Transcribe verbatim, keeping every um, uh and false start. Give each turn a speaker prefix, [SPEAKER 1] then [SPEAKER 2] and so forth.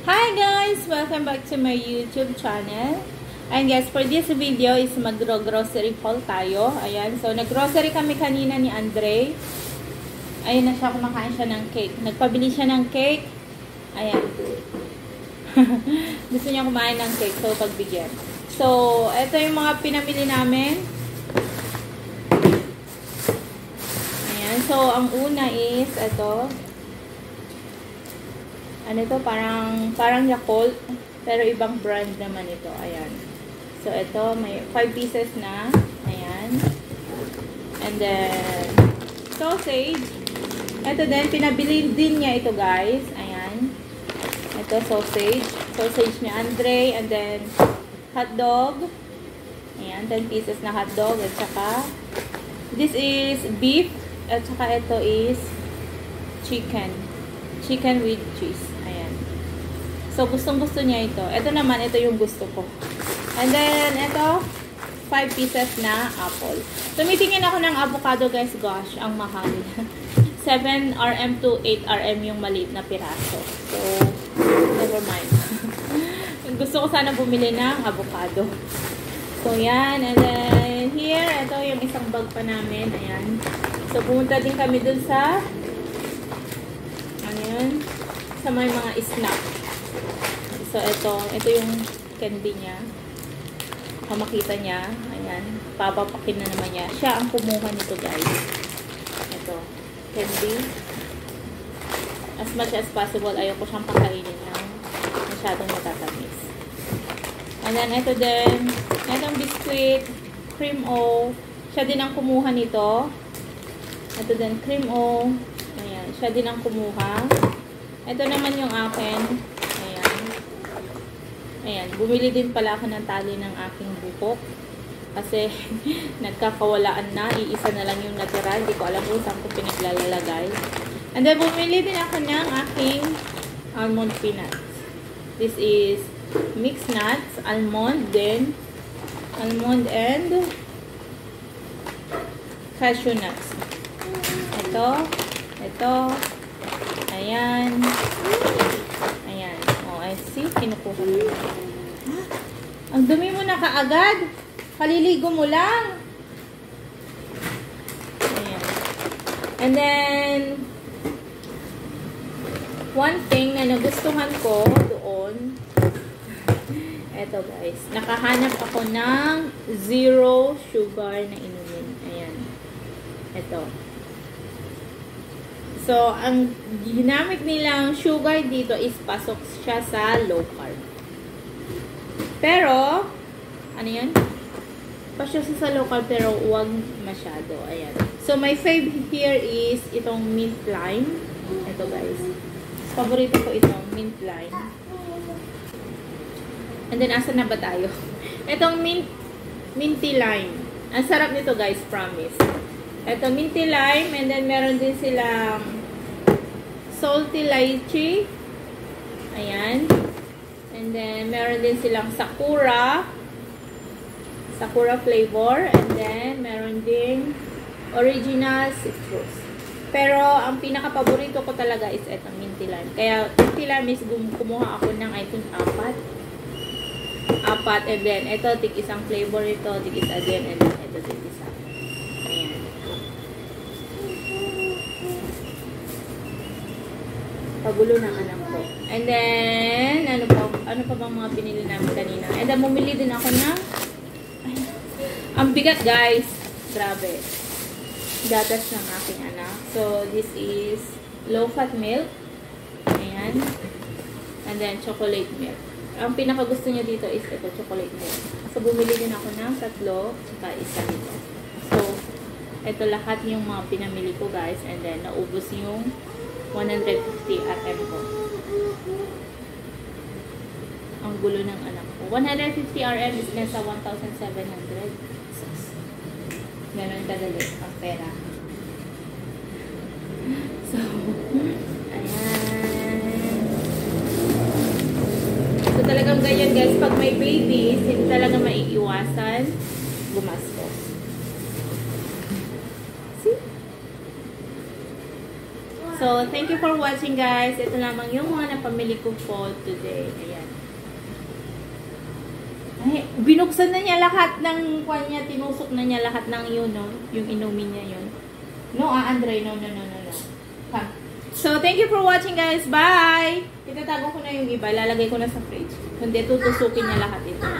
[SPEAKER 1] Hi guys! Welcome back to my YouTube channel. And guys, for this video is mag-grocery haul tayo. Ayan, so nag-grocery kami kanina ni Andre. Ayun na siya, kumakain siya ng cake. Nagpabili siya ng cake. Ayan. Gusto niya kumain ng cake, so pagbigyan. So, ito yung mga pinamili namin. Ayan, so ang una is ito. Ano ito? Parang, parang Yakult. Pero ibang brand naman ito. Ayan. So, ito. May five pieces na. Ayan. And then, sausage. Ito din. Pinabili din niya ito, guys. Ayan. Ito, sausage. Sausage ni Andre. And then, hotdog. Ayan. ten pieces na hotdog. At saka, this is beef. At saka, ito is chicken. Chicken with cheese. Ayan. So, gustong-gusto niya ito. Ito naman, ito yung gusto ko. And then, ito, five pieces na apple. Tumitingin ako ng avocado, guys. Gosh, ang mahal. seven R M to eight R M yung maliit na piraso. So, never mind. Gusto ko sana bumili ng avocado. So, yan. And then, here, ito yung isang bag pa namin. Ayan. So, pumunta din kami dun sa sa may mga snack. So, ito. Ito yung candy niya. Kung makita niya. Ayan. Papapakin na naman niya. Siya ang kumuha nito, guys. Ito. Candy. As much as possible, ayoko siyang pakainin ng masyadong matatamis. And then, ito din. Itong biscuit. Cream O. Siya din ang kumuha nito. Ito din. Cream O. Ayan. Siya din ang kumuha. Ito naman yung akin. Ayan. Ayan. Bumili din pala ako ng tali ng aking buhok. Kasi, nagkakawalaan na. Iisa na lang yung natira. Hindi ko alam kung saan ko pinaglalagay. And then, bumili din ako ng aking almond peanuts. This is mixed nuts, almond, then almond and cashew nuts. Ito. Ito. Ayan. Ayan. Oh, I see. Kinukuha mo. Ah, ang dumi mo na kaagad. Kaliligo mo lang. Ayan. And then, one thing na nagustuhan ko doon, eto guys, nakahanap ako ng zero sugar na inumin. Ayan. Eto. So, ang ginamit nilang sugar dito is pasok siya sa low carb. Pero, ano yun? Pasok siya sa low carb pero huwag masyado. Ayan. So, my fave here is itong mint lime. Ito guys. Paborito ko itong mint lime. And then, asa na ba tayo? Itong mint, minty lime. Ang sarap nito guys, promise. Ito, minty lime. And then, meron din silang salty lychee. Ayan. And then, meron din silang sakura. Sakura flavor. And then, meron din original citrus. Pero, ang pinaka-paborito ko talaga is itong minty lime. Kaya, minty lime is kumuha ako ng, I think, apat. Apat. And then, ito, tig isang flavor ito. Tig isa din. And then, ito, tig isa. Pagulo ng anak ko. And then, ano pa, ano pa bang mga pinili namin kanina? And then, bumili din ako ng, ay, ang bigat guys. Grabe. Gatas ng aking anak. So, this is low-fat milk. Ayan. And then, chocolate milk. Ang pinaka-gusto niya dito is ito, chocolate milk. So, bumili din ako ng tatlo, saka isa dito. So, ito lahat yung mga pinamili ko guys. And then, naubos yung one hundred fifty R M ko. Ang gulo ng anak ko. one hundred fifty R M is nasa one thousand seven hundred. Ganon kadali ang pera. So, ayan. So, talagang ganyan guys. Pag may babies, hindi talaga maiiwasan gumastos. See? So, thank you for watching guys. Ito lamang yung mga napamili ko for today. Ayan. Ay, binuksan na niya lahat ng kwan niya. Tinusok na niya lahat ng yun, no? Yung inumin niya yun. No, ah, Andre. No, no, no, no, no. Ha. So, thank you for watching guys. Bye! Itatago ko na yung iba. Lalagay ko na sa fridge. Kundi tutusukin niya lahat ito.